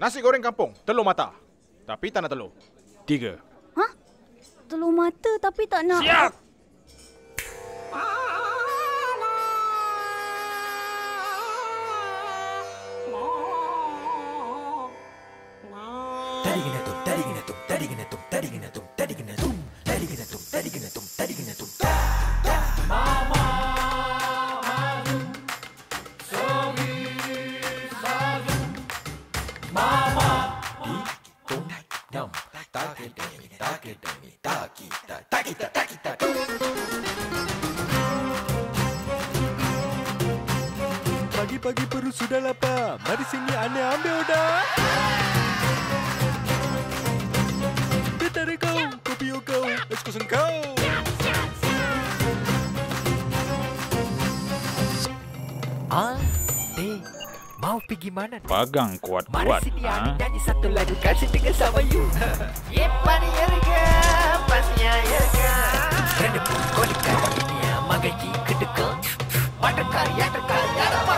Nasi goreng kampung, telur mata. Tapi tak nak telur. 3. Hah? Telur mata tapi tak nak... Siap! Pagi-pagi perut sudah lapar. Mari sini aneh ambil dah. Tetarik kau, kopi kau, es kosong kau. Mau pergi mana? Pagang kuat-kuat. Mari sini aneh nyanyi satu lagu kasih dengan sama you. Yepani erga, pasnya erga. Kena pun kau dekat ini ya, magai ki kedekal. Mata karya terkaya.